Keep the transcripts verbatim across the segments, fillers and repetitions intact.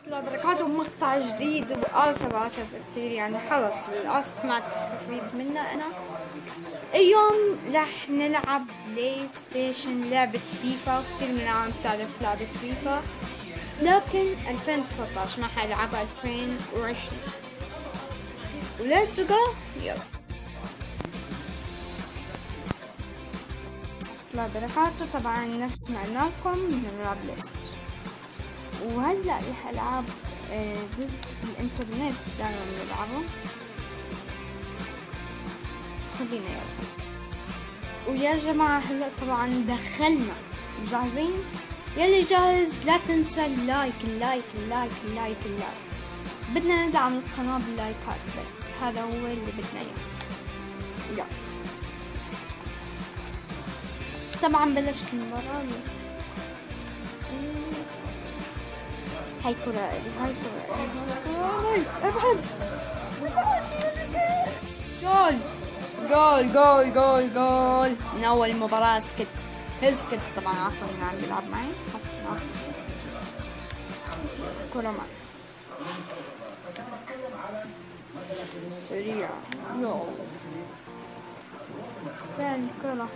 بركاته مقطع جديد، وآسف آسف كثير يعني خلص للأسف ما تستفيد منه. أنا اليوم راح نلعب بلاي ستيشن لعبة فيفا، كثير من العالم بتعرف لعبة فيفا، لكن ألفين وتسعة عشر ما حلعبها ألفين وعشرين. وليتس جو يلا. لا بركاته طبعا نفس ما قلنا لكم نلعب بلاي ستيشن، وهلا رح العب ضد الانترنت دائما بنلعبه. خلينا يلا. ويا جماعة هلا طبعا دخلنا، جاهزين؟ يلي جاهز لا تنسى اللايك اللايك اللايك اللايك اللايك. بدنا ندعم القناة باللايكات، بس هذا هو اللي بدنا اياه. يلا طبعا بلشت المباراة. هاي كرة هاي كرة ابعد. جول جول جول جول جول من اول مباراة. سكت اسكت طبعا، عفوا انه عم بيلعب معي. عفوا عفوا كرة معي سريع. يو فين الكرة؟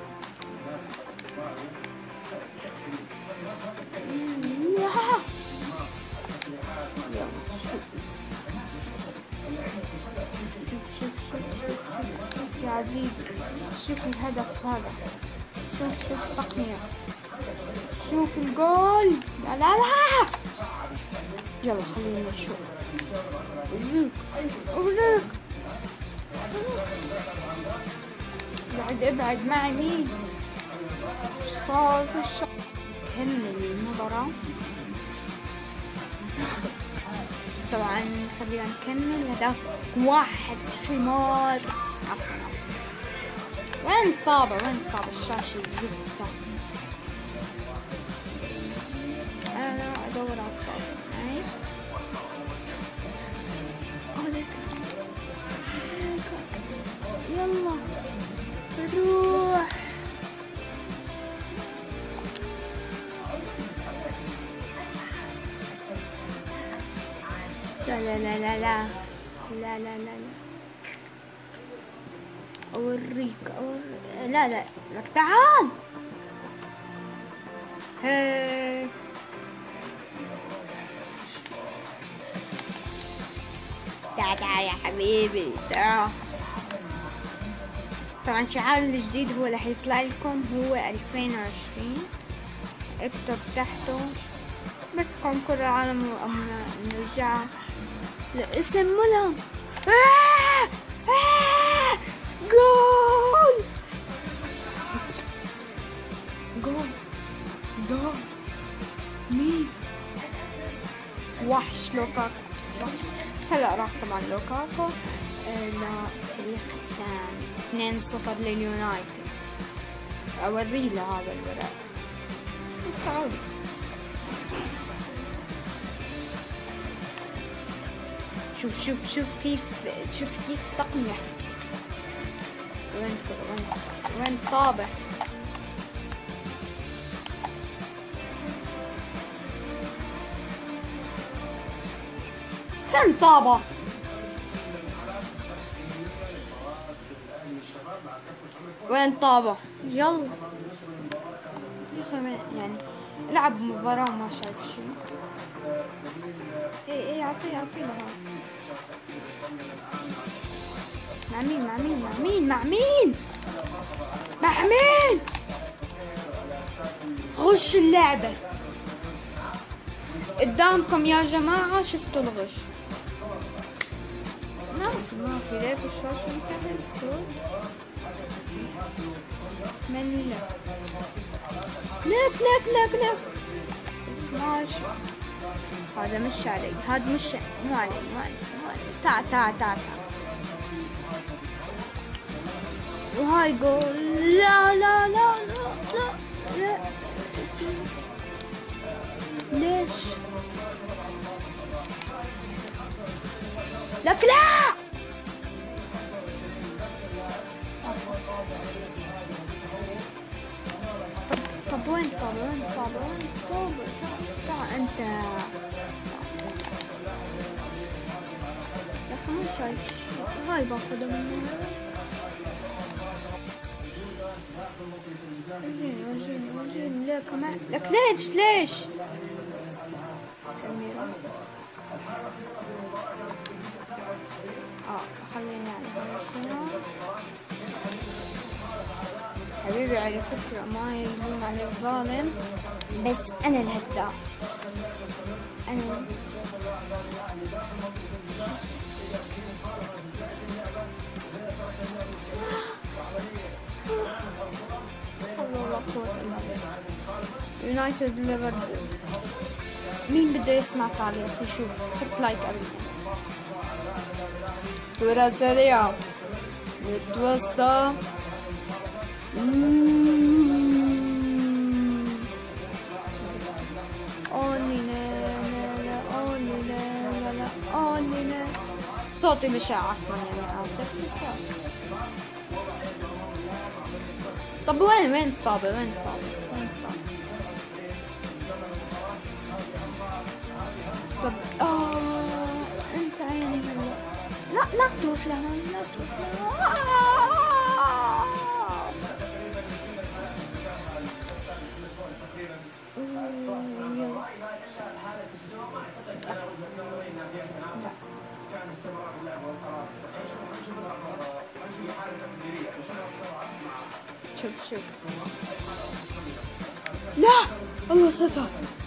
شوف شوف شوف شوف شوف يا عزيزي، شوف الهدف هذا، شوف شوف التقنية، شوف الجول. لا لا لا يلا خلينا نشوف. أوريك أوريك ابعد ابعد. معي مين صار في الشط. كمل المباراة طبعا. خلينا نكمل. هداك واحد حمار. عفوا وين طابة وين طابة الشاشة الزفة. أنا أدور على الطابة. هاي هذاك يلا روح. لا لا لا لا لا لا لا لا أوريك أوريك. لا لا لك تعال. هي تعال تعال يا حبيبي تعال. طبعا شعار الجديد هو رح يطلع لكم، هو ألفين وعشرين. اكتب تحته بدكم كل العالم وأمنا نرجع لاسم ملهم. آه آه جول جول جول. مين؟ وحش لوكاكو. بس هلا راح طبعا لوكاكو للفريق الثاني. اثنين صفر لليونايتد. اوري له هذا الورق السعودي. شوف شوف شوف كيف شوف كيف تقنية. وين وين وين طابة؟ فين طابة؟ وين طابة؟ يلا يا اخي يعني العب مباراة ما شايف شيء. ايه ايه اعطيه اعطيه له. مع مين مع مين مع مين مع مين مع مين؟ غش اللعبة قدامكم يا جماعة. شفتوا الغش؟ ما في ما في ليه بالشاشة انتهت سود. من لا لك لك لك لك سماش. هذا مش علي، هذا مش مو علي مو علي مو علي. تعال تعال تعال تعال. وهاي جول. لا لا لا لا لا لا. ليش؟ لك لا. طب طب وين طب وين طب وين طب تعال انت. شايف هاي باخذها منه. ورجيني ورجيني ورجيني ليه كمان؟ لك ليش ليش؟ كاميرا. اه خلينا نعرف. حبيبي على فكرة ما يلوم على الظالم، بس أنا الهداف. أنا الله قوة إلا بالله. يونايتد ليفربول. مين بده يسمع تعليق يشوف؟ حط لايك قبل ما يسمع. كرة سريعة متوسطة. صوتي مش عفوا يعني آسف بس. طب وين وين الطابة وين الطابة وين الطابة؟ طب آه أنت عيني هلا. لا لا تروح لهنا لا تروح لهنا. شوف شوف. لا الله ستر.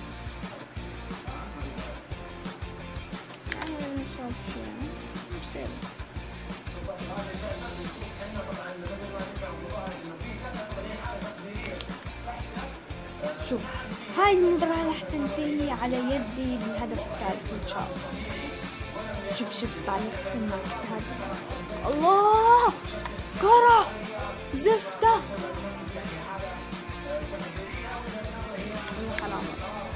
شوف هاي المباراة راح تنتهي على يدي بالهدف الثالث إن شاء الله. شوف شوف التعليق هنا هذا. الله كرة زفتة. حرام.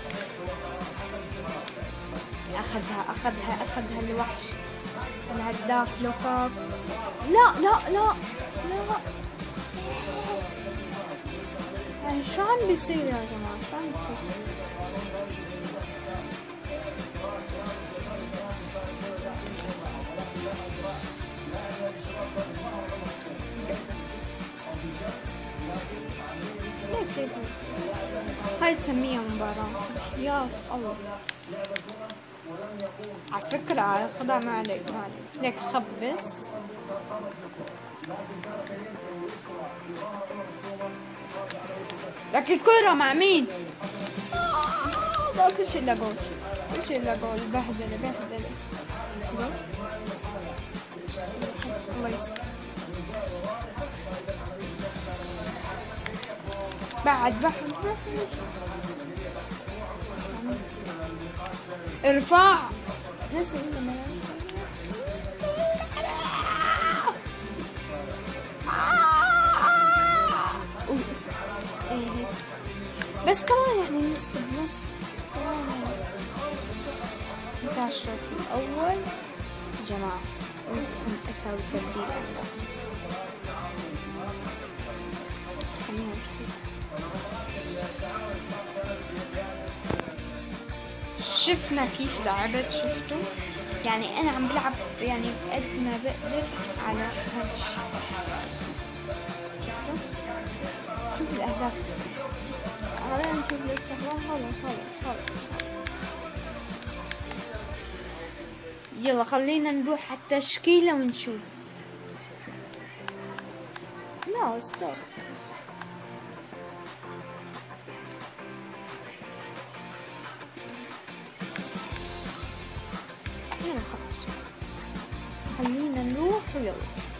أخذها أخذها أخذها الوحش الهداف لوكاكو. لا لا لا لا. يعني شو عم بيصير يا جماعة؟ شو عم بيصير؟ هاي تسميها مباراة يا الله. على فكرة خدها ما عليك ما عليك ليك خبص. لك الكرة مع مين؟ لا كل شيء إلا جول كل شيء إلا جول. بهدلة بهدلة. الله يستر. بعد بعد بعد. ارفع نسي بس كمان يعني نص بنص كمان. انتهى الشوط الأول جماعة. ممكن أسوي تبديل. خلينا نشوف. شفنا كيف لعبت شفتوا يعني أنا عم بلعب يعني بقد ما بقدر على هذا الشيء. شفتوا شوف الأهداف. خلينا نشوف الاستحواذ. خلص خلص خلص. يلا خلينا نروح على التشكيلة ونشوف. لا ستوب. هنا خلاص خلينا نروح ويلا.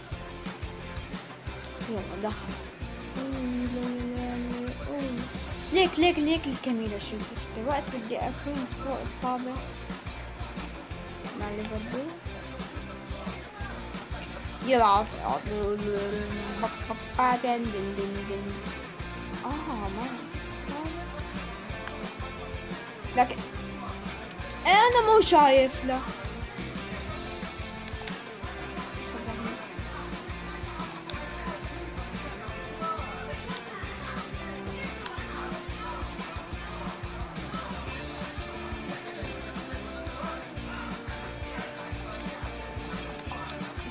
يلا دخل. ليك ليك ليك الكاميرا شو صفت وقت بدي اكون فوق الطابة مع ليفربول. يلا عطي اه ما لكن انا مو شايف له.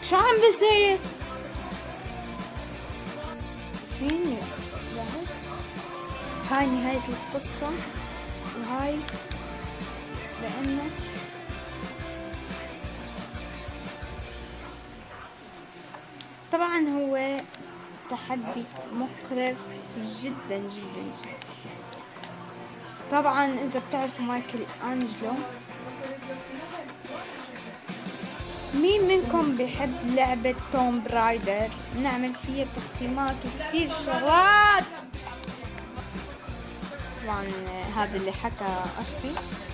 شو عم بصير؟ فيني بعد؟ هاي نهاية القصة، وهاي لأنه طبعا هو تحدي مقرف جدا جدا جدا. طبعا إذا بتعرفوا مايكل أنجلو، مين منكم بيحب لعبة توم برايدر؟ نعمل فيها تقييمات وكتير شغلات. طبعا هذا اللي حكى أختي.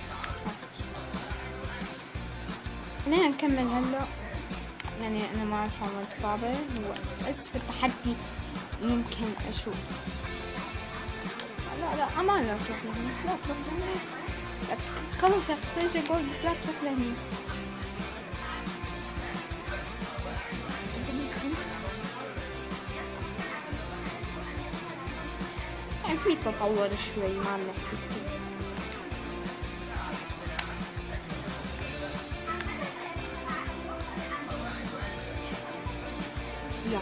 خلينا نكمل هلا، يعني أنا ما أعرف عم أتطابع. هو أسفل تحدي يمكن أشوف. لا لا أمان، لا تروح لهني، لا تروح لهني. خلص يا أخي سجل جول، بس لا تروح لهني. يعني في تطور شوي، ما بنحكي كتير. يا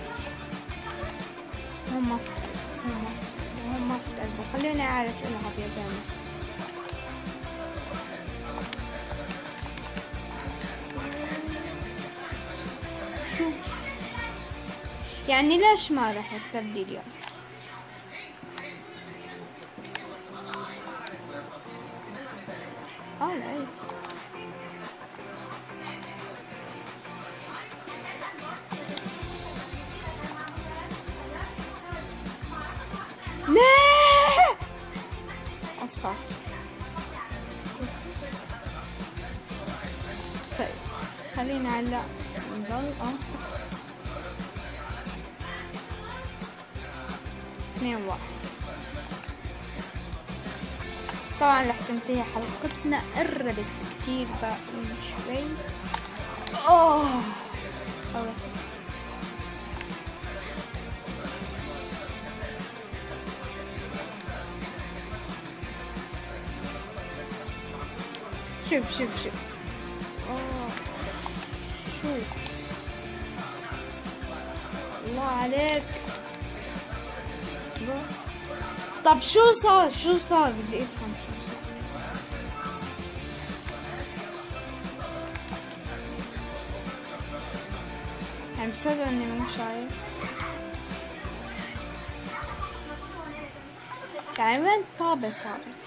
هم هم هم ما في قلبه. خليني أعرف ألعب يا زلمة. شو يعني ليش ما رح التبديل يعني؟ اه لا لا أفصل. طيب خلينا هلا نضل اه اثنين واحد. طبعا رح تنتهي حلقتنا، قربت كتير، باقي شوي. اوه خلصت. شوف شوف شوف. اوه شوف، الله عليك. طب شو صار؟ شو صار؟ بدي افهم شو صار. يعني بسبب اني مو شايف. يعني وين الطابة صارت؟